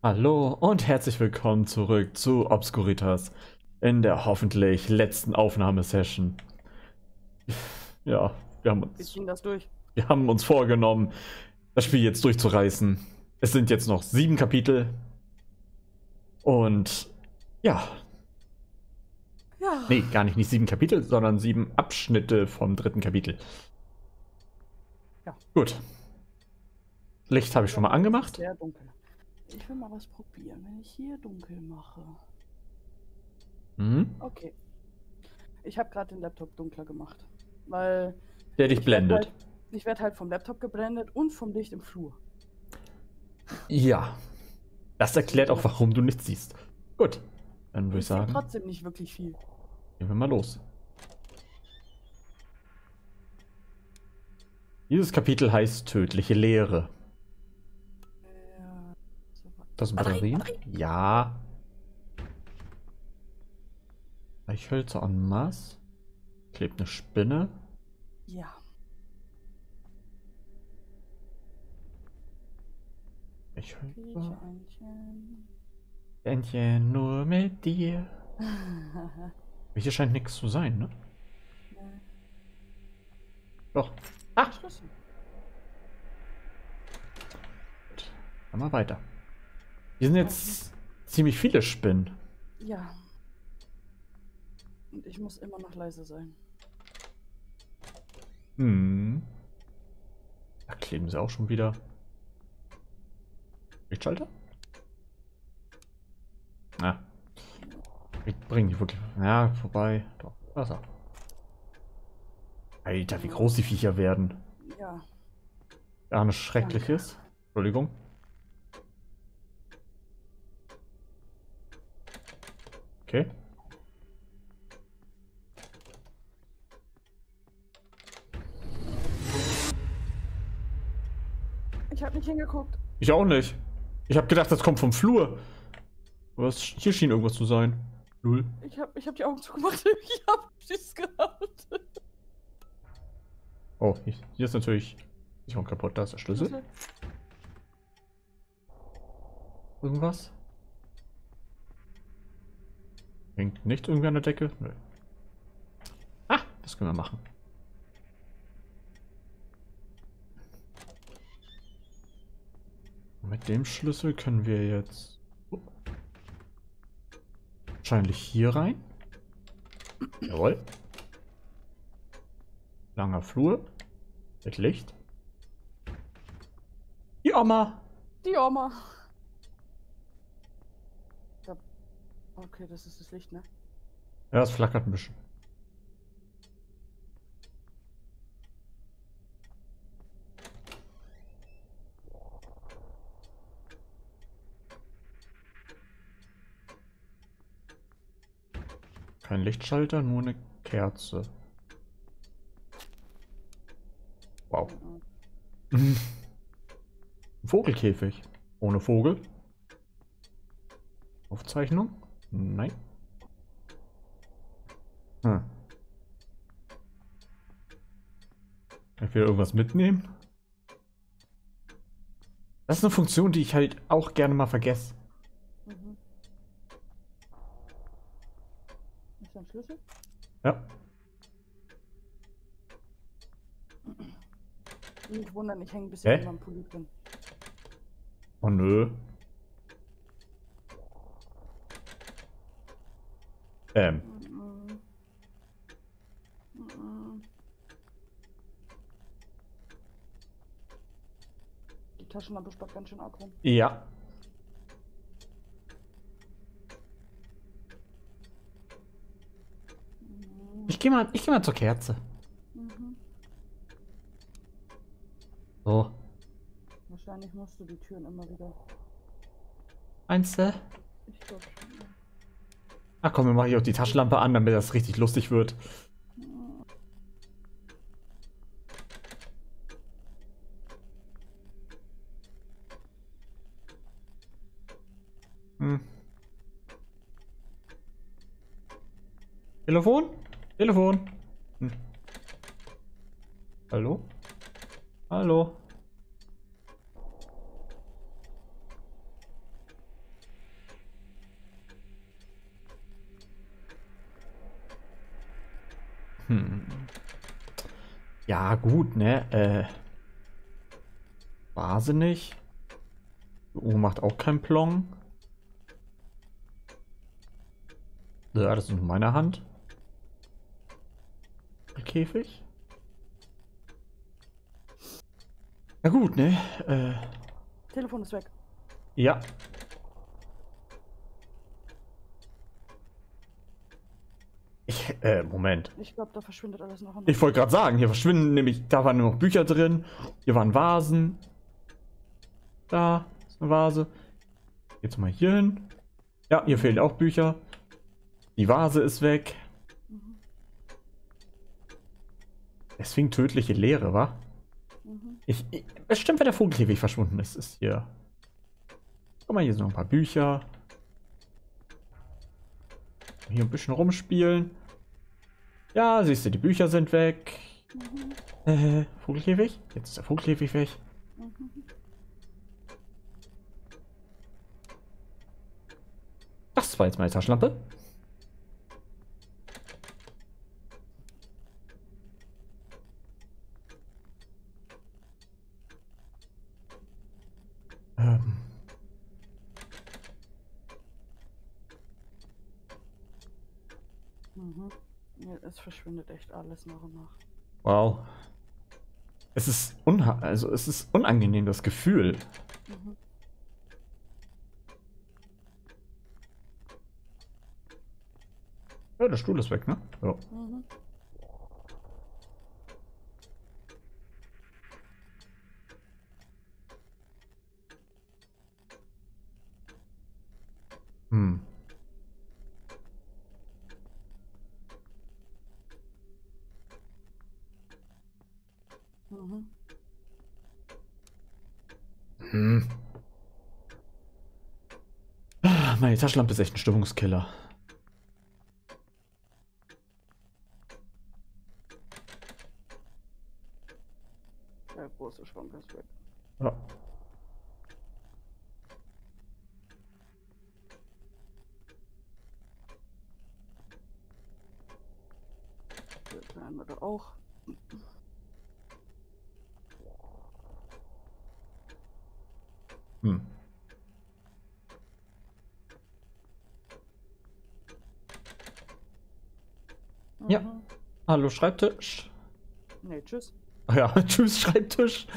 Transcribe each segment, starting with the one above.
Hallo und herzlich willkommen zurück zu Obscuritas in der hoffentlich letzten Aufnahmesession. Ja, Wir ziehen das durch. wir haben uns vorgenommen, das Spiel jetzt durchzureißen. Es sind jetzt noch 7 Kapitel und ja, Ja. nee, gar nicht 7 Kapitel, sondern 7 Abschnitte vom 3. Kapitel. Ja. Gut. Licht habe ich schon mal angemacht. Sehr dunkel. Ich will mal was probieren, wenn ich hier dunkel mache. Mhm. Okay. Ich habe gerade den Laptop dunkler gemacht, weil Der dich blendet. Ich werde halt vom Laptop geblendet und vom Licht im Flur. Ja. Das erklärt auch, warum du nichts siehst. Gut. Dann würde ich sagen, trotzdem nicht wirklich viel. gehen wir mal los. Dieses Kapitel heißt Tödliche Leere. Das sind Batterien? Ja. Eichhölzer en masse. Klebt eine Spinne. Ja. Eichhölzer. Entchen, nur mit dir. Hier scheint nichts zu sein, ne? Doch. Ah! Schlüssel. Gut. Dann mal weiter. Hier sind jetzt ziemlich viele Spinnen. Ja. Und ich muss immer noch leise sein. Hm. Da kleben sie auch schon wieder. Lichtschalter? Na. Ich bringe die wirklich. Ja, vorbei. Doch. Wasser. Alter, wie groß die Viecher werden. Ja. Ja, ein schreckliches. Entschuldigung. Okay. Ich habe nicht hingeguckt. Ich auch nicht. Ich habe gedacht, das kommt vom Flur. Aber hier schien irgendwas zu sein. Null. Ich hab die Augen zugemacht. Ich hab Schiss gehabt. Oh, hier ist natürlich Sicherung kaputt. Da ist der Schlüssel. Irgendwas? Hängt nicht irgendwie an der Decke? Nö. Ah, das können wir machen. Mit dem Schlüssel können wir jetzt wahrscheinlich hier rein. Jawohl. Langer Flur. Mit Licht. Die Oma. Die Oma. Okay, das ist das Licht, ne? Ja, es flackert ein bisschen. Kein Lichtschalter, nur eine Kerze. Wow. Ein Vogelkäfig. Ohne Vogel. Aufzeichnung? Nein. Hm. Ich will irgendwas mitnehmen. Das ist eine Funktion, die ich halt auch gerne mal vergesse. Mhm. Ist da ein Schlüssel? Ja. Nicht wundern, ich hänge ein bisschen an meinem Pulli drin. Oh nö. Die Taschenlampe spart ganz schön arg rum. Ja. Ich geh mal zur Kerze. Mhm. So. Wahrscheinlich musst du die Türen immer wieder. Meinst du? Ich glaube schon. Ach komm, wir machen hier auch die Taschenlampe an, damit das richtig lustig wird. Hm. Telefon? Telefon? Hm. Hallo? Hallo? Hm. Ja, gut, ne? Vase nicht. Oh, macht auch kein Plong. Ja, das ist in meiner Hand. Käfig. Na gut, ne? Telefon ist weg. Ja. Moment. Ich glaube, da verschwindet alles noch. Ich wollte gerade sagen, hier verschwinden nämlich, da waren nur noch Bücher drin. Hier waren Vasen. Da ist eine Vase. Jetzt mal hier hin. Ja, hier fehlen auch Bücher. Die Vase ist weg. Mhm. Deswegen tödliche Leere, wa? Mhm. Bestimmt, wenn der Vogelkäfig verschwunden ist, ist hier. Guck mal, hier sind noch ein paar Bücher. Hier ein bisschen rumspielen. Ja, siehst du, die Bücher sind weg. Vogelkäfig? Jetzt ist der Vogelkäfig weg. Mhm. Das war jetzt meine Taschenlampe. Mhm. Ja, es verschwindet echt alles nach und nach. Wow. Es ist es ist unangenehm, das Gefühl. Mhm. Ja, der Stuhl ist weg, ne? Ja. Mhm. Hm. Mhm. Hm. Meine Taschenlampe ist echt ein Stimmungskiller. Der große Schrank ist weg. Ja. Der kleine da auch. Hm. Ja. Mhm. Hallo Schreibtisch. Nee, tschüss. Ach ja, tschüss Schreibtisch.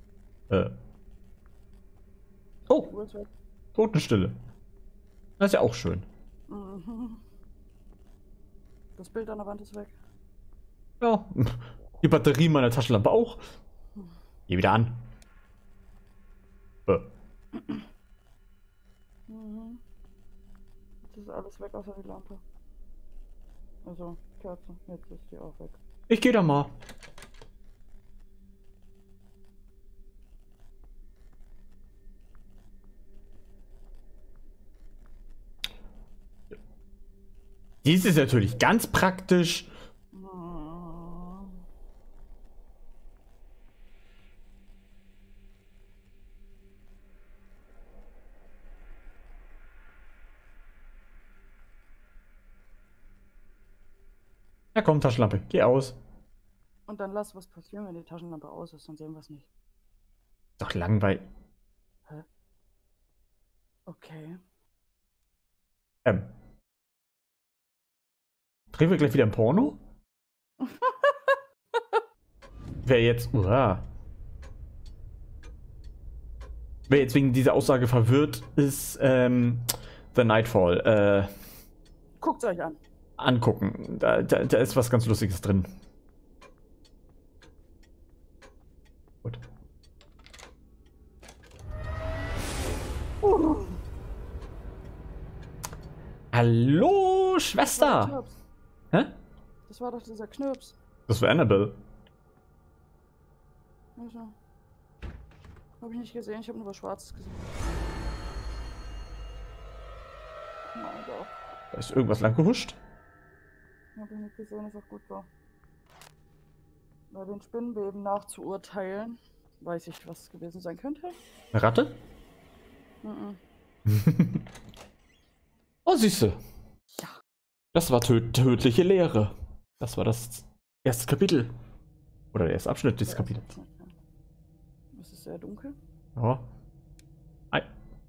Oh, Uhr ist weg. Totenstille. Das ist ja auch schön. Mhm. Das Bild an der Wand ist weg. Ja. Die Batterie meiner Taschenlampe auch. Geh wieder an. Mhm. Jetzt ist alles weg außer die Lampe. Also, Kerze. Jetzt ist die auch weg. Ich geh da mal. Dies ist natürlich ganz praktisch. Mhm. Ja komm, Taschenlampe, geh aus. Und dann lass was passieren, wenn die Taschenlampe aus ist, dann sehen wir es nicht. Doch langweilig. Hä? Okay. Drehen wir gleich wieder ein Porno? Wer jetzt. Wer jetzt wegen dieser Aussage verwirrt ist, The Nightfall. Guckt's euch an. Angucken. Da ist was ganz Lustiges drin. Gut. Hallo, Schwester! Knirps. Hä? Das war doch dieser Knirps. Das war Annabelle. Also, hab ich nicht gesehen, ich habe nur was Schwarzes gesehen. Oh mein Gott. Da ist irgendwas lang gehuscht. Hab ich nicht gesehen, ist auch gut so. Bei den Spinnenweben nachzuurteilen, weiß ich, was es gewesen sein könnte. Eine Ratte? Mhm. Oh, siehste. Ja. Das war tödliche Leere. Das war das erstes Kapitel. Oder der erste Abschnitt des Kapitels. Es ist sehr dunkel. Ja. Ei.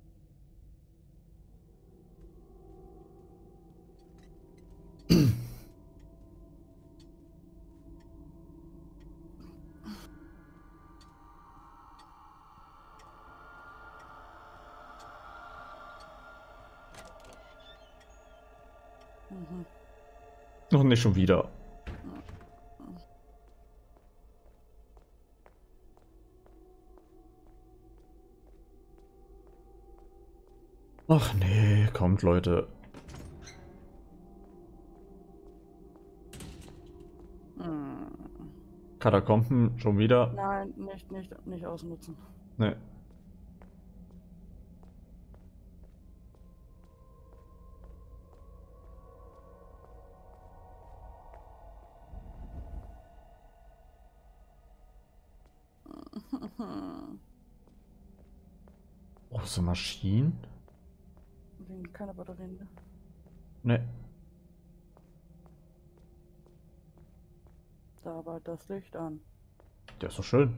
Mhm. Noch nicht schon wieder. Ach nee, kommt Leute. Hm. Katakomben schon wieder. Nein, nicht ausnutzen. Nee. Große Maschinen? Wegen keiner Batterien. Ne? Nee. Da aber das Licht an. Der ist so schön.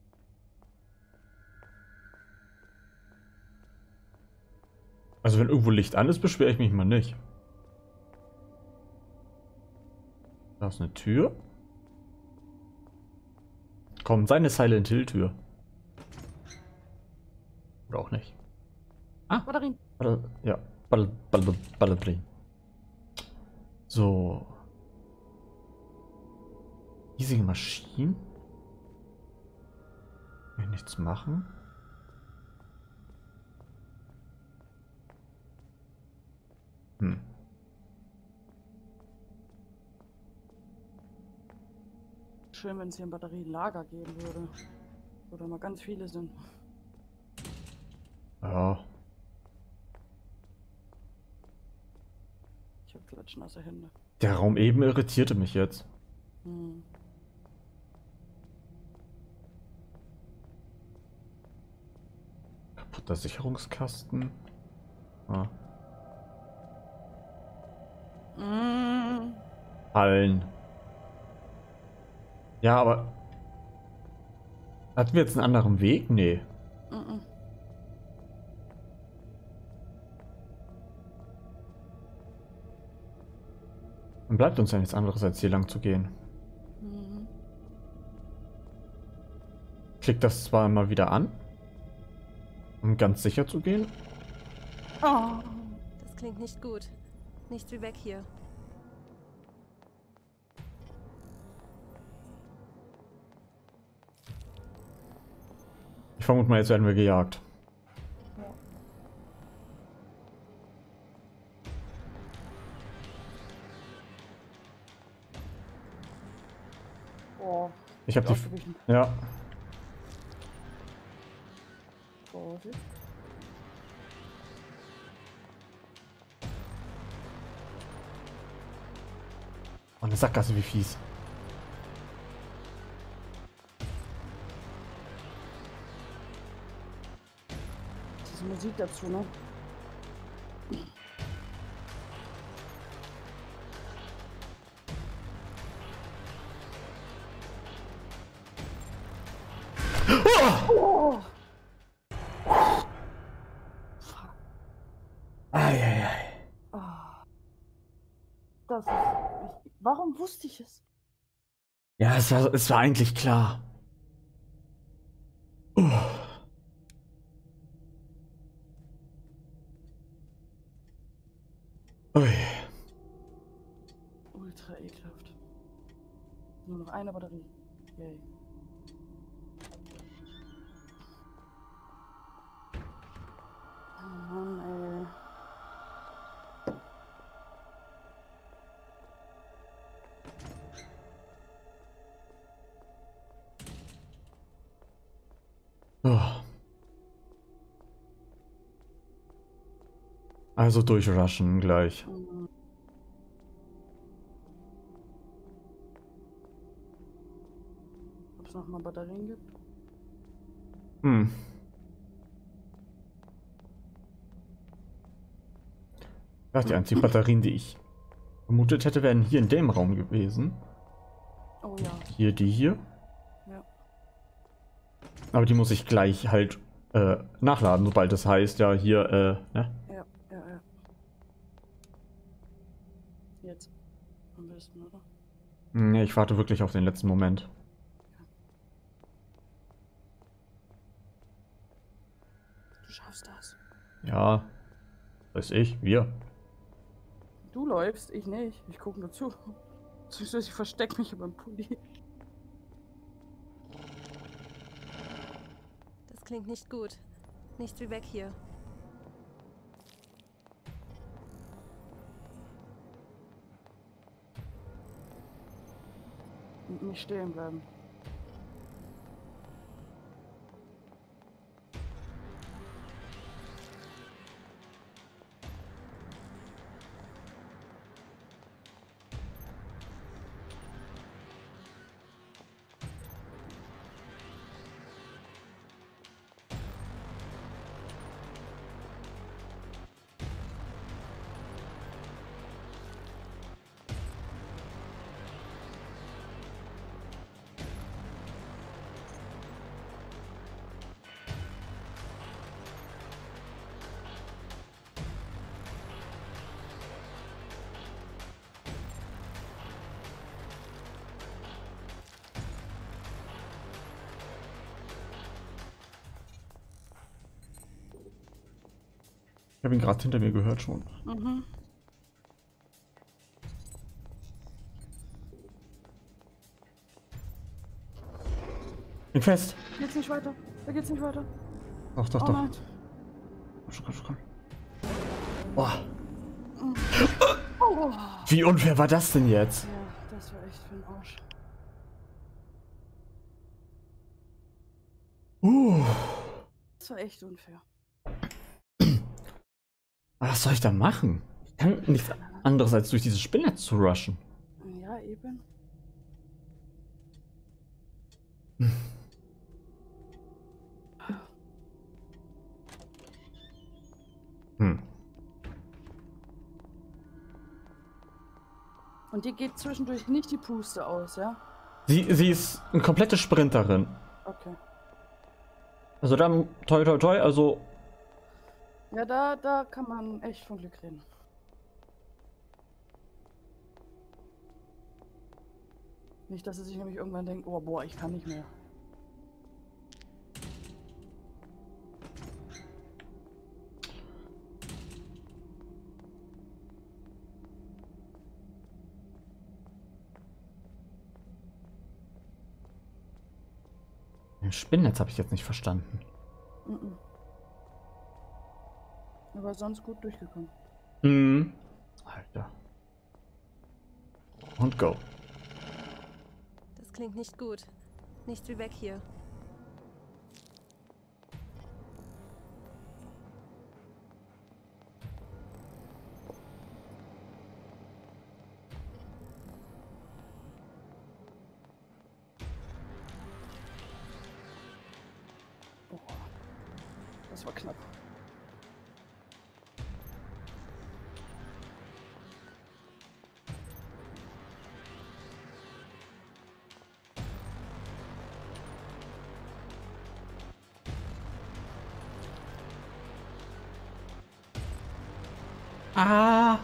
Also wenn irgendwo Licht an ist, beschwere ich mich mal nicht. Da ist eine Tür. Komm, seine Silent Hill Tür. Oder auch nicht. Ah, Batterien. ja. Batterien. So. Riesige Maschinen. Kann ich nichts machen? Hm. Schön, wenn es hier ein Batterielager geben würde. Wo da mal ganz viele sind. Ja. Ich habe klatschnasse Hände. Der Raum eben irritierte mich jetzt. Hm. Kaputter Sicherungskasten. Ah. Mm. Fallen. Ja, aber... Hatten wir jetzt einen anderen Weg? Nee. Mm. Dann bleibt uns ja nichts anderes, als hier lang zu gehen. Mm. Klickt das zwar immer wieder an, um ganz sicher zu gehen. Oh. Das klingt nicht gut. Nichts wie weg hier. Ich vermute mal, jetzt werden wir gejagt. Ja. Oh. Ich habe die... Ausgewichen. Ja. Vorsicht. Oh, eine Sackgasse, wie fies. Diese Musik dazu, ne? Oh! Fuck. Eieiei. Ah. Das ist. Warum wusste ich es? Ja, es war eigentlich klar. Ui. Ultra ekelhaft. Nur noch eine Batterie. Yay. Oh Mann, ey. Oh. Also durchrushen gleich. Mhm. Ob es noch mal Batterien gibt? Hm. Ja, die einzigen Batterien, die ich vermutet hätte, wären hier in dem Raum gewesen. Oh ja. Hier, die hier. Ja. Aber die muss ich gleich halt nachladen, sobald das heißt, ja, hier, ne? Ja. Jetzt. Am besten, oder? Ne, ich warte wirklich auf den letzten Moment. Du schaffst das. Ja, weiß ich, wir. Du läufst, ich nicht. Ich gucke nur zu. Ich verstecke mich über den Pulli. Das klingt nicht gut. Nichts wie weg hier. Und nicht stehen bleiben. Ich habe ihn gerade hinter mir gehört schon. Mhm. Bin fest. Geht's nicht weiter? Da geht's nicht weiter. Doch, doch, Oh doch. nein. Komm. Boah. Oh. Wie unfair war das denn jetzt? Ja, das war echt für den Arsch. Das war echt unfair. Was soll ich da machen? Ich kann nichts anderes als durch dieses Spinnennetz zu rushen. Ja, eben. Und dir geht zwischendurch nicht die Puste aus, ja? Sie ist eine komplette Sprinterin. Okay. Also dann, toi toi toi, also Ja, da kann man echt von Glück reden. Nicht, dass sie sich nämlich irgendwann denkt, oh boah, ich kann nicht mehr. ein Spinnennetz habe ich jetzt nicht verstanden. Mhm. Aber sonst gut durchgekommen. Mhm. Alter. Und go. Das klingt nicht gut. Nichts wie weg hier. Oh, das war knapp. Ah.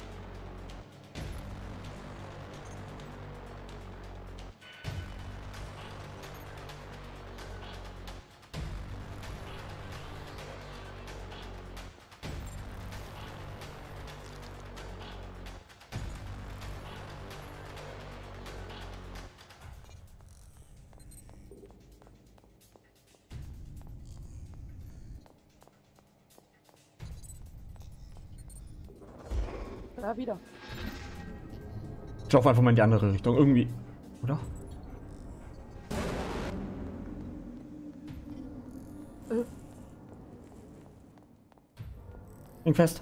Da wieder. Ich laufe einfach mal in die andere Richtung. Irgendwie. Oder? Häng fest.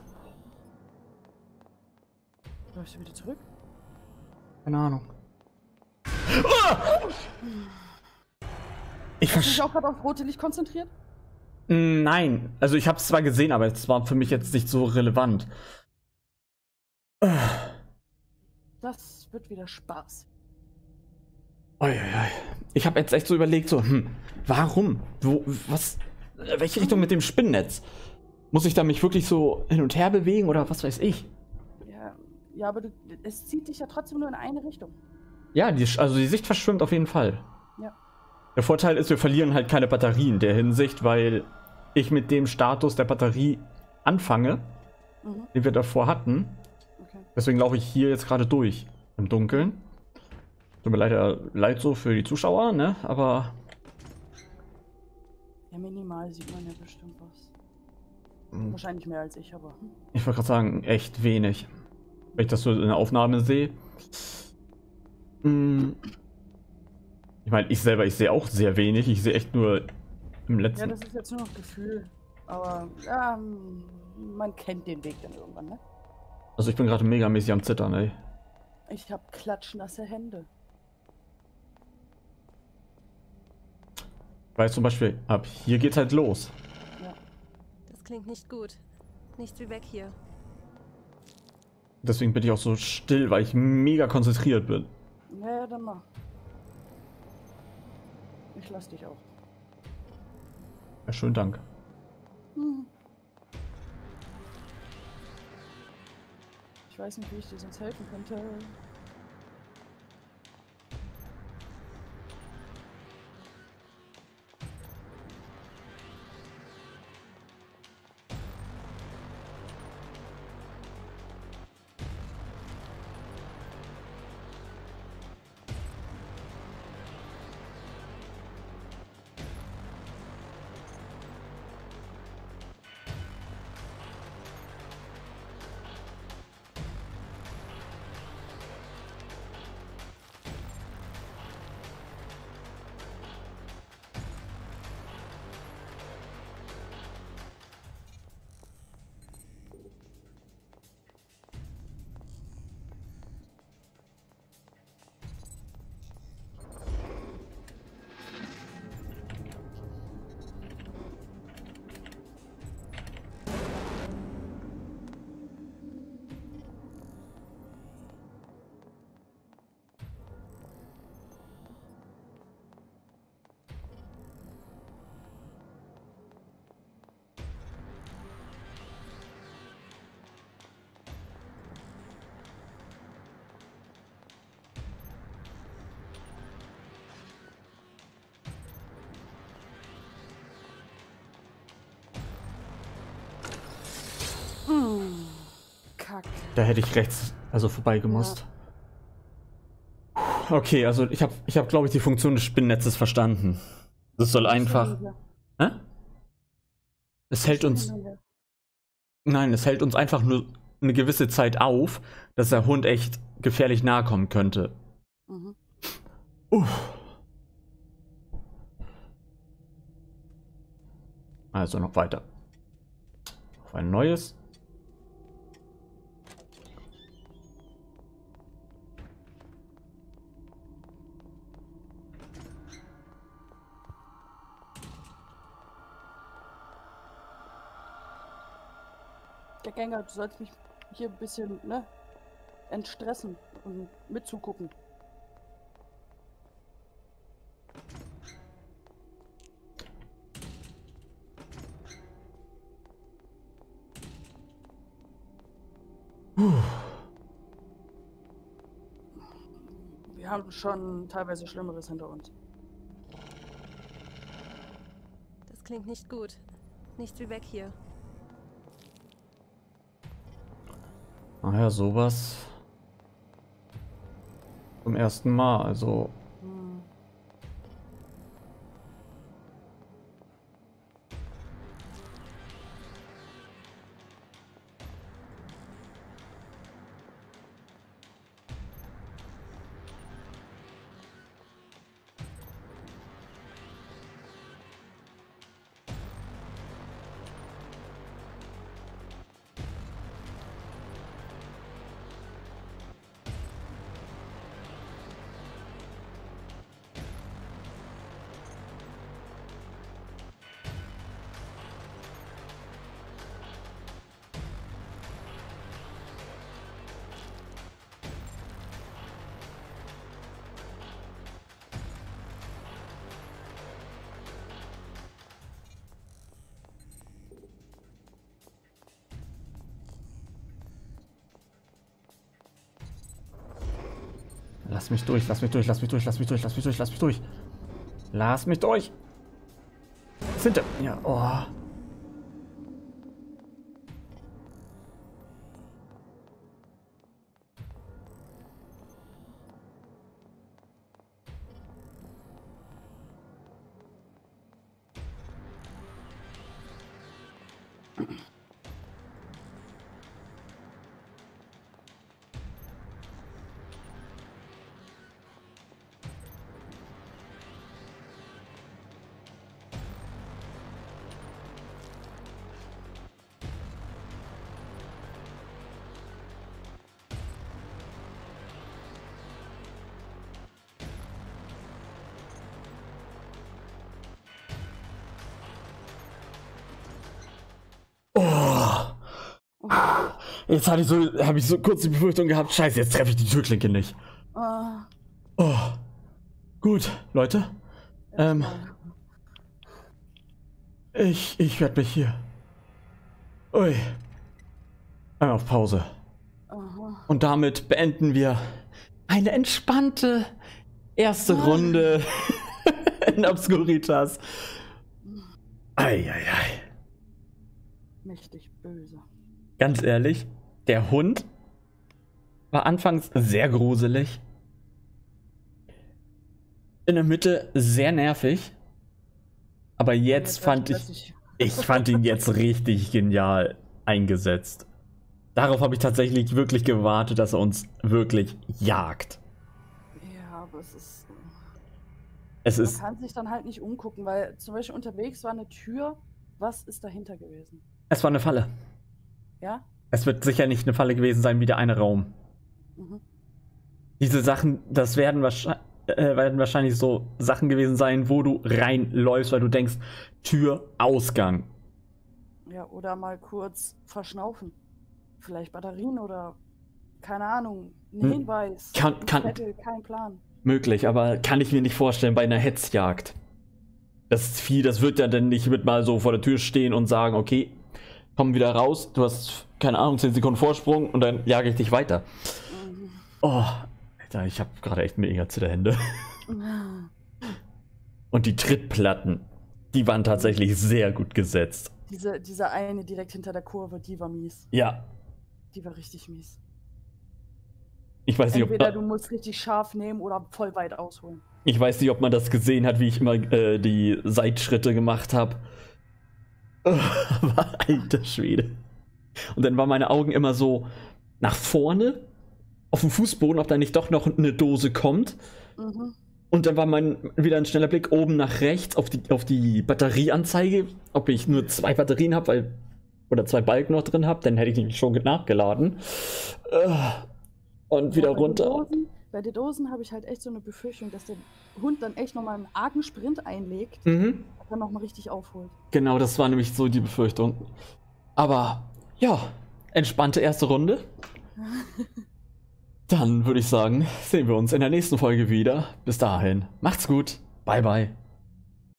Läufst du wieder zurück? Keine Ahnung. Ah! Ich Hast du dich verstehe. auch gerade auf rote Licht konzentriert? Nein. Also ich habe es zwar gesehen, aber es war für mich jetzt nicht so relevant. Das wird wieder Spaß. Uiuiui. Ich habe jetzt echt so überlegt, so, warum? Was? Welche Richtung mit dem Spinnennetz? Muss ich da mich wirklich so hin und her bewegen oder was weiß ich? Ja, aber es zieht dich ja trotzdem nur in eine Richtung. Ja, also die Sicht verschwimmt auf jeden Fall. Ja. Der Vorteil ist, wir verlieren halt keine Batterie in der Hinsicht, weil ich mit dem Status der Batterie anfange, den wir davor hatten. Okay. Deswegen laufe ich hier jetzt gerade durch im Dunkeln. Tut mir leider leid so für die Zuschauer, ne? Aber Ja, minimal sieht man ja bestimmt was. Wahrscheinlich mehr als ich, aber. ich wollte gerade sagen, echt wenig. Wenn ich das so in der Aufnahme sehe. Ich meine, ich sehe auch sehr wenig. Ich sehe echt nur im letzten. Ja, das ist jetzt nur noch Gefühl. Aber ja, man kennt den Weg dann irgendwann, ne? Also ich bin gerade megamäßig am Zittern, ey. Ich habe klatschnasse Hände. Weil zum Beispiel, ab hier geht's halt los. Ja. Das klingt nicht gut. Nichts wie weg hier. Deswegen bin ich auch so still, weil ich mega konzentriert bin. Ja, dann mach. Ich lass dich auch. Ja, schönen Dank. Ich weiß nicht, wie ich dir sonst helfen könnte. Kack. Da hätte ich rechts also vorbeigemusst. Ja. Okay, also ich hab glaube ich die Funktion des Spinnnetzes verstanden. Das soll einfach. Hä? Es hält uns. Nein, es hält uns einfach nur eine gewisse Zeit auf, dass der Hund echt gefährlich nahe kommen könnte. Also noch weiter. Auf ein neues. Der Gänger, du sollst mich hier ein bisschen, ne, entstressen und mitzugucken. Wir haben schon teilweise Schlimmeres hinter uns. Das klingt nicht gut. Nichts wie weg hier. Naja, sowas. Zum ersten Mal, also. Lass mich durch, lass mich durch, lass mich durch, lass mich durch, lass mich durch, lass mich durch. Lass mich durch. Sind ja, oh. Jetzt habe ich so kurz die Befürchtung gehabt, scheiße, jetzt treffe ich die Türklinke nicht. Oh. Gut, Leute. Ich werde mich hier. Ui. Einmal auf Pause. Und damit beenden wir eine entspannte erste Runde in Obscuritas. Eieiei. Mächtig böse. Ganz ehrlich, der Hund war anfangs sehr gruselig. In der Mitte sehr nervig. Aber jetzt fand ich ihn jetzt richtig genial eingesetzt. Darauf habe ich tatsächlich wirklich gewartet, dass er uns wirklich jagt. Ja, aber man kann sich dann halt nicht umgucken, weil zum Beispiel unterwegs war eine Tür. Was ist dahinter gewesen? Es war eine Falle. Ja? Es wird sicher nicht eine Falle gewesen sein wie der eine Raum. Mhm. Diese Sachen, das werden wahrscheinlich so Sachen gewesen sein, wo du reinläufst, weil du denkst, Tür, Ausgang. Ja, oder mal kurz verschnaufen. Vielleicht Batterien oder, keine Ahnung, ein Hinweis. Kein Plan. Möglich, aber kann ich mir nicht vorstellen bei einer Hetzjagd. Das Vieh, das wird ja dann nicht mit mal so vor der Tür stehen und sagen, okay, komm wieder raus, du hast, keine Ahnung, 10 Sekunden Vorsprung und dann jage ich dich weiter. Oh, Alter, ich habe gerade echt mega Zitterhände. Und die Trittplatten, die waren tatsächlich sehr gut gesetzt. Diese eine direkt hinter der Kurve, die war mies. Ja. Die war richtig mies. Ich weiß nicht, entweder du musst richtig scharf nehmen oder voll weit ausholen. Ich weiß nicht, ob man das gesehen hat, wie ich immer die Seitschritte gemacht habe. Aber alter Schwede. Und dann waren meine Augen immer so nach vorne auf dem Fußboden, ob da nicht doch noch eine Dose kommt. Mhm. Und dann war wieder ein schneller Blick oben nach rechts auf die Batterieanzeige, ob ich nur 2 Batterien habe, oder 2 Balken noch drin habe, dann hätte ich nämlich schon nachgeladen. Und wieder runter. Bei den Dosen habe ich halt echt so eine Befürchtung, dass der Hund dann echt nochmal einen argen Sprint einlegt und dann nochmal richtig aufholt. Genau, das war nämlich so die Befürchtung. Aber ja, entspannte erste Runde. Dann würde ich sagen, sehen wir uns in der nächsten Folge wieder. Bis dahin, macht's gut. Bye, bye.